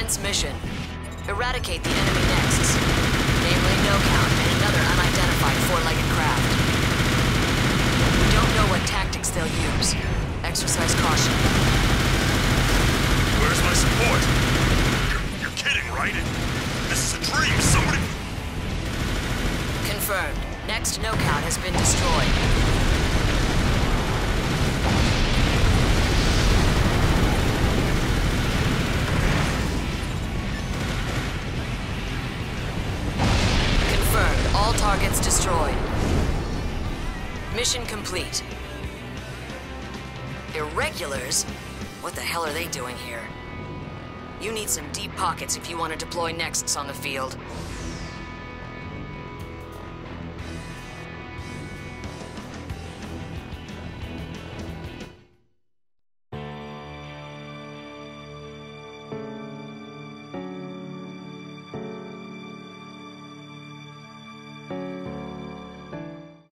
Agent's mission. Eradicate the enemy nests, namely No Count and another unidentified four-legged craft. We don't know what tactics they'll use. Exercise caution. Where's my support? You're kidding, right? This is a dream. Somebody... Confirmed. Next No Count has been destroyed. Confirmed. All targets destroyed. Mission complete. Irregulars? What the hell are they doing here? You need some deep pockets if you want to deploy nexts on the field.